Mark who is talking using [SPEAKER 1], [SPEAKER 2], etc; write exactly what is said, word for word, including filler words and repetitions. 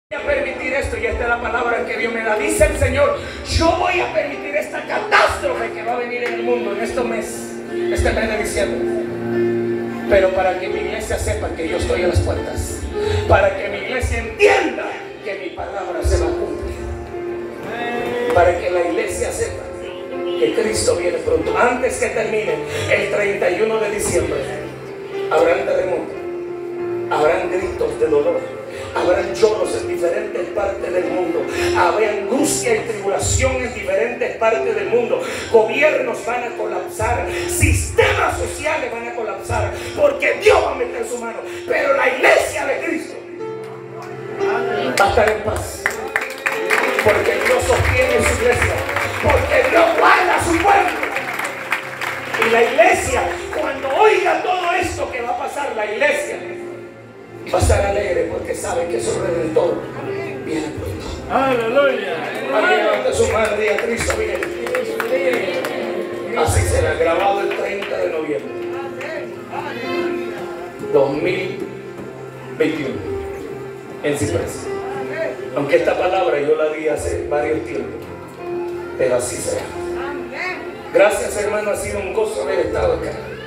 [SPEAKER 1] a permitir esto, y esta es la palabra que Dios me da. Dice el Señor: yo voy a permitir esta catástrofe que va a venir en el mundo en este mes, este mes de diciembre, pero para que mi iglesia sepa que yo estoy a las puertas, para que mi iglesia entienda que mi palabra se va a cumplir, para que la iglesia sepa que Cristo viene pronto. Antes que termine el treinta y uno de diciembre, habrán terremotos, habrán gritos de dolor, habrán lloros en diferentes partes del mundo, habrá angustia y tribulación en diferentes partes del mundo. Gobiernos van a colapsar, sistemas sociales van a colapsar, porque Dios va a meter su mano, pero la iglesia de Cristo va a estar en paz, porque Dios sostiene su iglesia, porque Dios guarda a su pueblo. Y la iglesia, cuando oiga todo esto que va a pasar, la iglesia va a estar alegre, porque sabe que su Redentor viene pronto.
[SPEAKER 2] Aleluya.
[SPEAKER 1] Alguien levante su mano y diga: Cristo viene. Así será, grabado el treinta de noviembre dos mil veintiuno en Ciprés. Aunque esta palabra yo la di hace varios tiempos, pero así será. Gracias, hermano, ha sido un gozo haber estado acá.